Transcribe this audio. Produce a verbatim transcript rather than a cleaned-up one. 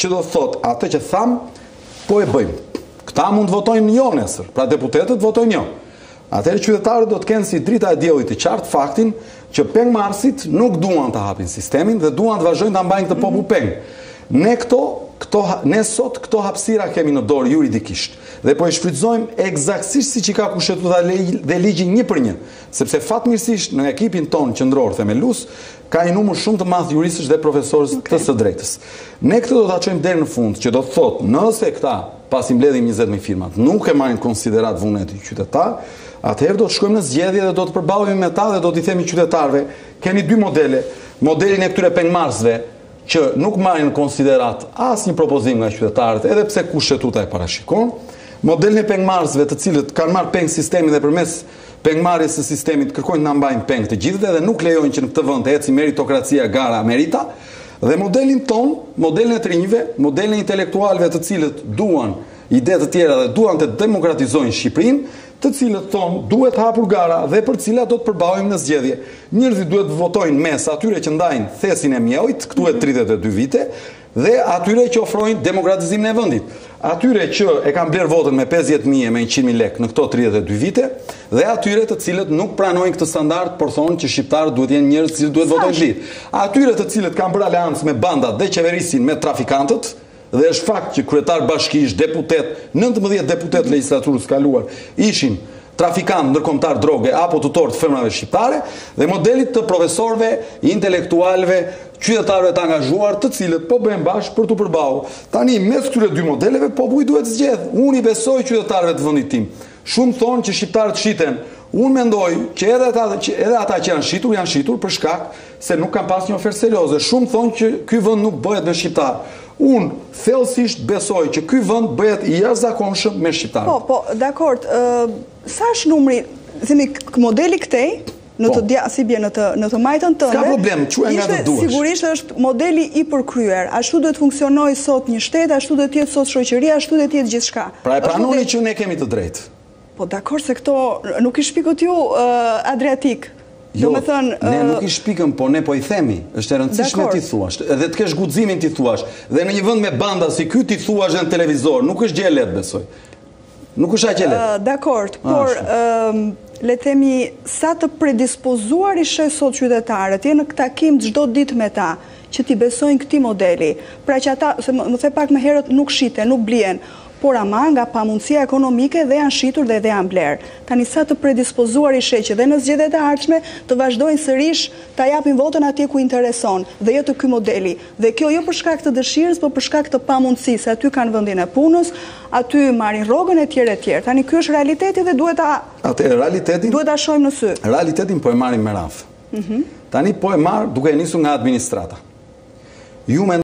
që do thot atë që tham, po e bëjmë. Këta mund të votojnë jo nesër, pra deputetët votojnë jo. Atëherë qytetarët do të kenë si drita e diellit të qartë faktin që pengmarrësit nuk duan të hapin sistemin dhe duan të vazhdojnë ta mbajnë këtë popull peng. Ne këto, këto ne sot këto hapësira kemi në dorë juridikisht dhe po e shfrytëzojmë eksaktësisht siç i ka kushtetuta dhe ligji një për një, sepse fatmirësisht në ekipin ton qendror themelus ka një numër shumë të madh juristësh dhe profesorës okay. të së drejtës. Ne këtë do ta çojmë deri në fund, që do të thotë, nëse këta pasi mbledhin njëzet mijë firmat, nuk e marrin konsiderat vullnetin qytetar, atëherë do të shkojmë në zgjedhje dhe do të përballemi me ta dhe do t'i themi qytetarëve, keni dy modele, modelin e këtyre pengmarrësve që nuk marrin në konsiderat asnjë propozim nga qytetarët, edhe pse kushtetuta e parashikon, modelin e pengmarrësve të cilët kanë marrë peng sistemin dhe përmes pengmarrjes së sistemit kërkojnë të na mbajnë peng të gjithëve dhe nuk lejojnë që në këtë vend të ecë meritokracia gara merita, dhe modelin ton, modelin e të rinjve, modelin e intelektualëve të cilët duan ide të tjera dhe duan të demokratizojnë Shqipërinë, të cilët thonë duhet hapur gara dhe për cilat do të përballemi në zgjedhje. Njerëzit duhet të votojnë mes atyre që ndajnë thesin e mjaut, këtu e tridhjetë e dy vite, dhe atyre që ofrojnë demokratizimin e vendit. Atyre që e kanë bler votën me pesëdhjetë mijë me njëqind mijë lekë në këto tridhjetë e dy vite, dhe atyre të cilët nuk pranojnë këtë standard, por thonë që shqiptarët duhet jenë njerëz që duhet votojnë gjithë. Atyre të cilët kanë bërë aleancë me bandat dhe qeverisin me trafikantët, dhe është fakt që kryetar bashkish, deputet, nëntëmbëdhjetë deputet legjislaturës kaluar ishin trafikant ndërkombëtar droge apo tutor të firmave shqiptare, dhe modelit të profesorëve, intelektualëve, qytetarëve të angazhuar, të cilët po bëhen bashkë për të përballur. Tani mes këtyre dy modeleve populli duhet zgjedh. Unë i besoj qytetarëve të vendit tim. Shumë thonë që shqiptarët shiten. Unë mendoj që edhe ata që edhe ata që janë shitur janë shitur për shkak se nuk kanë pas një ofertë serioze. Shumë thonë që ky vend nuk bëhet me shqiptar. Unë thellësisht besoj që ky vend bëhet i jashtëzakonshëm me shqiptarët. Po, po, dakord. Ë sa është numri, themi modeli këtej në të dia si bie në të në të majtën tënde. Ka problem, quaj nga të duash. Sigurisht është modeli i përkryer. Ashtu duhet funksionojë sot një shtet, ashtu duhet të jetë sot shoqëria, ashtu duhet të jetë gjithçka. Pra e pranoni që ne kemi të drejtë. Po dakord se këto nuk i shpikut ju uh, Adriatik. Jo, do me thënë, ne nuk i shpikëm, po ne po i themi. Është e rëndësishme ti thuash, edhe të kesh guximin ti thuash. Dhe në një vend me banda si ky ti thuash në televizor, nuk është gjë e lehtë, besoj. Nuk është aq e lehtë. Uh, dakord, por uh, le të themi sa të predispozuar i sheh sot qytetarët, je në takim çdo ditë me ta, që ti besojnë këtij modeli. Pra që ata, se më the pak më herët, nuk shiten, nuk blien, por ama nga pamundësia ekonomike dhe janë shitur dhe dhe janë bler. Tani sa të predispozuar i sheh që dhe në zgjedhjet e ardhshme të vazhdojnë sërish ta japin votën atje ku intereson dhe jo të ky modeli. Dhe kjo jo për shkak të dëshirës, por për shkak të pamundësisë. Aty kanë vendin e punës, aty marrin rrogën e tjerë e tjerë. Tani ky është realiteti dhe duhet ta Atë realitetin duhet ta shohim në sy. Realitetin po e marrim me radhë. Mhm. Tani po e marr duke nisur nga administrata. Ju